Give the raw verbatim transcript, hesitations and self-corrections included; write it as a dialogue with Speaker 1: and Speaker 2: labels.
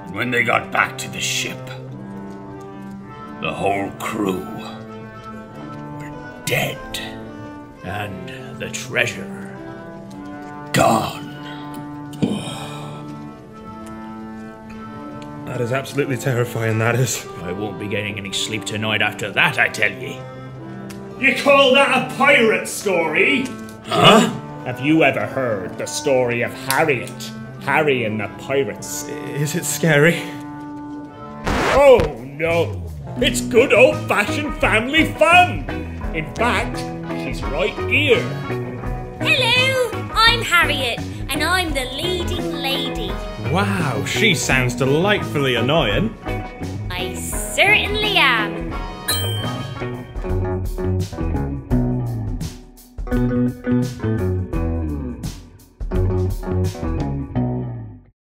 Speaker 1: When they got back to the ship, the whole crew were dead.
Speaker 2: And the treasure?
Speaker 1: Gone.
Speaker 3: That is absolutely terrifying, that is.
Speaker 2: I won't be getting any sleep tonight after that, I tell ye.
Speaker 4: You call that a pirate story?
Speaker 1: Huh?
Speaker 4: Have you ever heard the story of Harriet? Harry and the pirates.
Speaker 3: Is it scary?
Speaker 4: Oh no! It's good old-fashioned family fun! In fact, she's right here.
Speaker 5: Hello, I'm Harriet, and I'm the leading lady.
Speaker 3: Wow, she sounds delightfully annoying.
Speaker 5: I certainly am.
Speaker 6: Thank you.